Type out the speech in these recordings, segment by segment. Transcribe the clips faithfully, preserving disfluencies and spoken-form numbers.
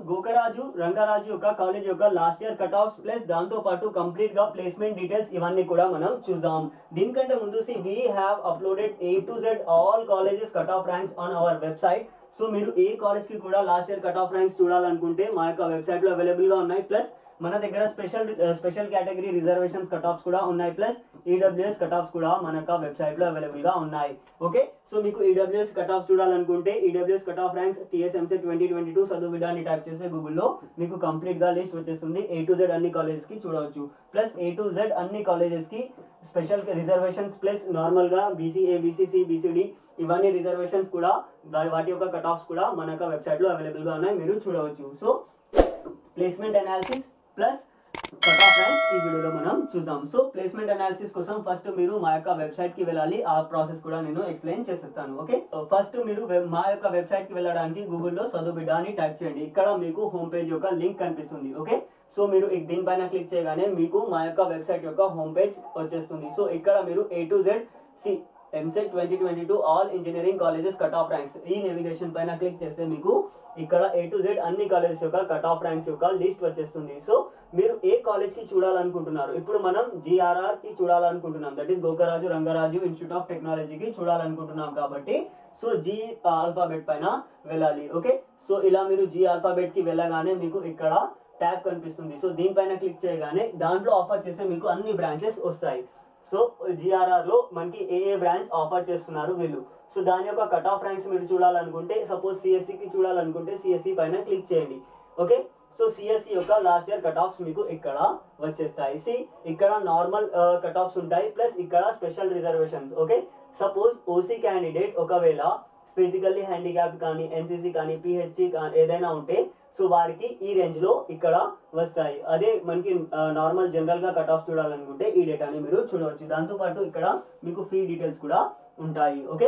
గోకరాజు రంగరాజు యొక్క కాలేజ్ యొక్క last year cut offs plus దాంతో పాటు కంప్లీట్ గా ప్లేస్మెంట్ డీటెయిల్స్ ఇవన్నీ కూడా మనం చూద్దాం. దీనికంటే ముందు see we have uploaded A to Z all colleges cut off ranks on our website. So మీరు ఏ కాలేజ్ కి కూడా last year cut off ranks చూడాలనుకుంటే మా యొక్క వెబ్సైట్ లో అవైలబుల్ గా ఉన్నాయి. ప్లస్ మన దగ్గర special special category reservations cut offs కూడా ఉన్నాయి. ప్లస్ ఈడబ్ల్యూఎస్ కట్ ఆఫ్స్ కూడా మన యొక్క వెబ్సైట్ లో అవైలబుల్ గా ఉన్నాయి. ఓకే, సో మీకు ఈడబ్ల్యూఎస్ కట్ ఆఫ్స్ చూడాలనుకుంటే EWS cut off ranks TS EAMCET twenty twenty two చదువు బిడ్డ అని టైప్ చేస్తే గూగుల్లో మీకు కంప్లీట్ గా లిస్ట్ వచ్చేస్తుంది. ఏ టు జెడ్ అన్ని కాలేజెస్ కి చూడవచ్చు. ప్లస్ ఏ టు జెడ్ అన్ని కాలేజెస్ కి స్పెషల్ రిజర్వేషన్స్ ప్లస్ నార్మల్ గా బీసీఏ బీసీసీ బీసీడీ ఇవన్నీ రిజర్వేషన్స్ కూడా వాటి యొక్క కట్ ఆఫ్స్ కూడా మన యొక్క వెబ్సైట్ లో అవైలబుల్ గా ఉన్నాయి, మీరు చూడవచ్చు. So placement analysis plus cut off ranks ఈ వీడియోలో మనం చూద్దాం. సో ప్లేస్మెంట్ అనాలిసిస్ కోసం ఫస్ట్ మీరు మా యొక్క వెబ్సైట్ కి వెళ్ళాలి. ఆ ప్రాసెస్ కూడా నేను ఎక్స్ప్లెయిన్ చేసేస్తాను. ఓకే, ఫస్ట్ మీరు మా యొక్క వెబ్సైట్ కి వెళ్ళడానికి గూగుల్లో చదువు బిడ్డ అని టైప్ చేయండి. ఇక్కడ మీకు హోమ్ పేజ్ యొక్క లింక్ కనిపిస్తుంది. ఓకే, సో మీరు దీనిపైన క్లిక్ చేయగానే మీకు మా యొక్క వెబ్సైట్ యొక్క హోమ్ పేజ్ వచ్చేస్తుంది. సో ఇక్కడ మీరు A to Z C EAMCET twenty twenty two all engineering colleges cut off ranks ఈ నేవిగేషన్ పైన క్లిక్ చేస్తే మీకు ఇక్కడ ఏ టు జెడ్ అన్ని కాలేజెస్ యొక్క కట్ ఆఫ్ ర్యాంక్స్ యొక్క లిస్ట్ వచ్చేస్తుంది. సో మీరు ఏ కాలేజ్ కి చూడాలనుకుంటున్నారు, ఇప్పుడు మనం జిఆర్ఆర్ కి చూడాలనుకుంటున్నాం, that is Gokaraju Rangaraju institute of టెక్నాలజీకి చూడాలనుకుంటున్నాం కాబట్టి సో జీ ఆల్ఫాబెట్ పైన వెళ్ళాలి. ఓకే, సో ఇలా మీరు జీ ఆల్ఫాబెట్ కి వెళ్ళగానే మీకు ఇక్కడ ట్యాబ్ కనిపిస్తుంది. సో దీనిపైన క్లిక్ చేయగానే దాంట్లో ఆఫర్ చేసే మీకు అన్ని బ్రాంచెస్ వస్తాయి. సో జిఆర్ఆర్ లో మనకి ఏ ఏ బ్రాంచ్ ఆఫర్ చేస్తున్నారు వీళ్ళు. సో దాని యొక్క కట్ ఆఫ్ ర్యాంక్స్ మీరు చూడాలనుకుంటే సపోజ్ సిఎస్సికి చూడాలనుకుంటే సిఎస్సి పైన క్లిక్ చేయండి. ఓకే, సో సిఎస్సి యొక్క లాస్ట్ ఇయర్ కట్ ఆఫ్స్ మీకు ఇక్కడ వచ్చేస్తాయి. సి ఇక్కడ నార్మల్ కట్ ఆఫ్స్ ఉంటాయి ప్లస్ ఇక్కడ special reservations. Okay, suppose OC candidate ఒకవేళ ఫిజికల్లీ హ్యాండిక్యాప్ కానీ ఎన్సీసీ కానీ పిహెచ్డి కానీ ఏదైనా ఉంటే సో వారికి ఈ రేంజ్ లో ఇక్కడ వస్తాయి. అదే మనకి నార్మల్ జనరల్ గా కట్ ఆఫ్ చూడాలనుకుంటే ఈ డేటాని మీరు చూడవచ్చు. దాంతోపాటు ఇక్కడ మీకు ఫీ డీటెయిల్స్ కూడా ఉంటాయి. ఓకే,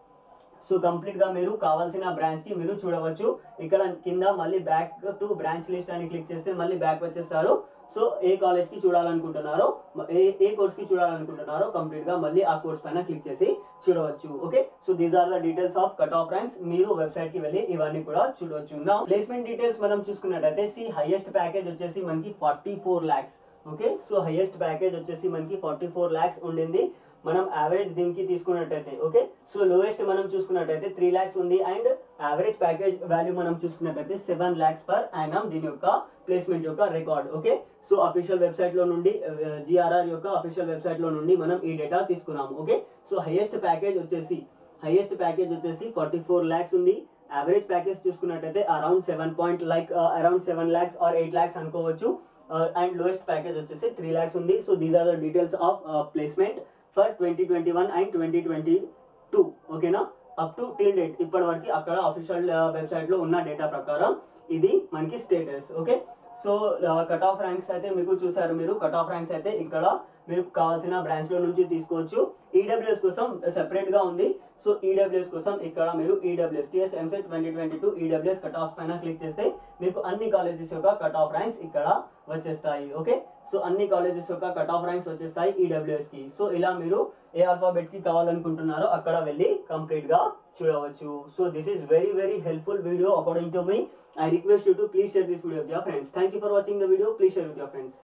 సో కంప్లీట్ గా మీరు కావాల్సిన బ్రాంచ్ కి మీరు చూడవచ్చు. ఇక్కడ కింద మళ్ళీ బ్యాక్ టు బ్రాంచ్ లిస్ట్ అని క్లిక్ చేస్తే మళ్ళీ బ్యాక్ వచ్చేస్తారు. సో ఏ కాలేజ్ కి చూడాలనుకుంటున్నారో ఏ ఏ కోర్స్ కి చూడాలనుకుంటున్నారో కంప్లీట్ గా మళ్ళీ ఆ కోర్స్ పైన క్లిక్ చేసి చూడవచ్చు. Okay, so these are the details of cut off ranks. మీరు వెబ్సైట్ కి వెళ్ళి ఇవన్నీ కూడా చూడవచ్చు. నా ప్లేస్మెంట్ డీటెయిల్స్ మనం చూసుకున్నట్టయితే సి హైయెస్ట్ ప్యాకేజ్ వచ్చేసి మనకి forty four lakhs. Okay, so highest package వచ్చేసి మనకి ఫార్టీ ఫోర్ ల్యాక్స్ ఉండింది. మనం యావరేజ్ దీనికి తీసుకున్నట్టయితే ఓకే, సో లోయెస్ట్ మనం చూసుకున్నట్టయితే త్రీ ల్యాక్స్ ఉంది. అండ్ యావరేజ్ ప్యాకేజ్ వాల్యూ మనం చూసుకున్నట్టయితే సెవెన్ ల్యాక్స్ పర్ యానమ్ దీని యొక్క ప్లేస్మెంట్ యొక్క record. Okay, so official website లో నుండి జిఆర్ఆర్ యొక్క అఫీషియల్ వెబ్సైట్ లో నుండి మనం ఈ డేటా తీసుకున్నాము. ఓకే, సో హైయెస్ట్ ప్యాకేజ్ వచ్చేసి హైయెస్ట్ ప్యాకేజ్ వచ్చేసి ఫార్టీ ఫోర్ ల్యాక్స్ ఉంది. యావరేజ్ ప్యాకేజ్ చూసుకున్నట్టయితే around seven point like around seven lakhs or eight lakhs అనుకోవచ్చు. అండ్ లోయెస్ట్ ప్యాకేజ్ వచ్చేసి త్రీ ల్యాక్స్ ఉంది. So these are the details of placement for twenty twenty one and twenty twenty two. ఓకేనా, up to till date ఇప్పటి వరకు అక్కడ official website లో ఉన్న data ప్రకారం ఇది మనకి status. Okay, so cut off ranks అయితే మీకు చూసారు. మీరు కట్ ఆఫ్ ర్యాంక్స్ అయితే ఇక్కడ మీకు కావాల్సిన బ్రాంచ్ లో నుంచి తీసుకోవచ్చు. ఈడబ్ల్యూఎస్ కోసం సెపరేట్ గా ఉంది. సో ఈడబ్ల్యూఎస్ కోసం ఇక్కడ మీరు EWS TS EAMCET twenty twenty two EWS cut off పైన క్లిక్ చేస్తే మీకు అన్ని కాలేజెస్ యొక్క కట్ ఆఫ్ ర్యాంక్స్ ఇక్కడ వచ్చేస్తాయి. ఓకే, సో అన్ని కాలేజెస్ యొక్క కట్ ఆఫ్ ర్యాంక్స్ వచ్చేస్తాయి ఈడబ్ల్యూఎస్ కి. సో ఇలా మీరు ఏ ఆల్ఫాబెట్ కి కావాలనుకుంటున్నారో అక్కడ వెళ్ళి కంప్లీట్ గా చూడవచ్చు. So this is very very helpful video according to me. I request you to please share this video with your friends. Thank you for watching the video. Please share with your friends.